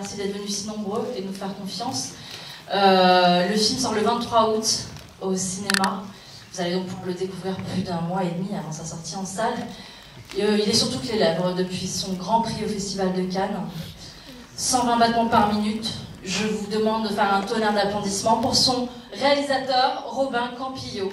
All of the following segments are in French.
merci d'être venus si nombreux et de nous faire confiance. Le film sort le 23 août au cinéma. Vous allez donc pouvoir le découvrir plus d'un mois et demi avant sa sortie en salle. Il est sur toutes les lèvres depuis son grand prix au Festival de Cannes. 120 battements par minute. Je vous demande de faire un tonnerre d'applaudissements pour son réalisateur, Robin Campillo.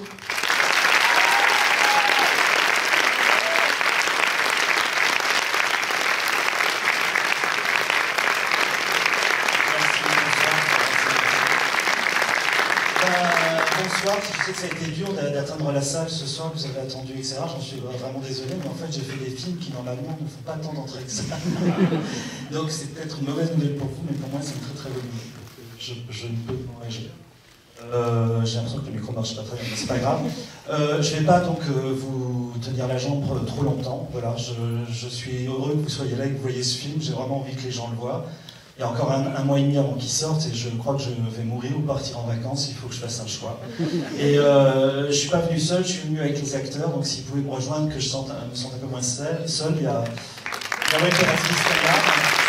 Bonsoir, je sais que ça a été dur d'atteindre la salle ce soir, que vous avez attendu, etc. J'en suis vraiment désolé, mais en fait j'ai fait des films qui normalement ne font pas tant d'entrées que ça. Donc c'est peut-être une mauvaise nouvelle pour vous, mais pour moi c'est une très très bonne nouvelle. Je ne peux pas réagir. J'ai l'impression que le micro ne marche pas très bien, mais c'est pas grave. Je ne vais pas donc vous tenir la jambe trop longtemps. Voilà, je suis heureux que vous soyez là et que vous voyez ce film. J'ai vraiment envie que les gens le voient. Il y a encore un mois et demi avant qu'il sorte et je crois que je vais mourir ou partir en vacances, il faut que je fasse un choix. Et je ne suis pas venu seul, je suis venu avec les acteurs, donc si vous pouvez me rejoindre, que je me sente un peu moins seul, il y a Wayne Benatis qui est là,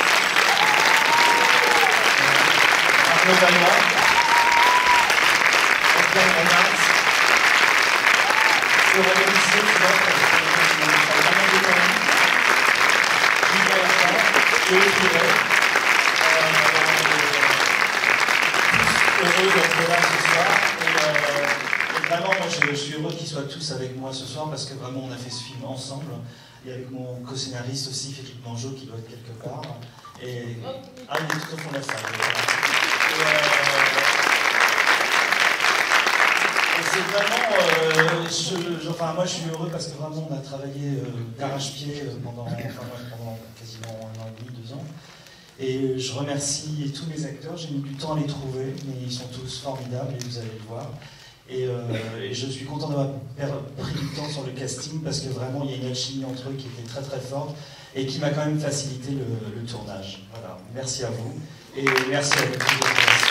Arnaud Valois, Antoine Renard, Aurélien Lycée, qui va pas mal de temps, Yves Bertrand, et Écrivain. Heureux d'être là ce soir et vraiment moi je suis heureux qu'ils soient tous avec moi ce soir parce que vraiment on a fait ce film ensemble et avec mon co-scénariste aussi Philippe Mangeot qui doit être quelque part et ah il est tout au fond de la salle et c'est vraiment enfin moi je suis heureux parce que vraiment on a travaillé d'arrache-pied pendant quasiment 1 an et demi, 2 ans. Et je remercie tous mes acteurs, j'ai mis du temps à les trouver, mais ils sont tous formidables et vous allez le voir. Et je suis content d'avoir pris du temps sur le casting parce que vraiment il y a une alchimie entre eux qui était très très forte et qui m'a quand même facilité le tournage. Voilà, merci à vous et merci à vous.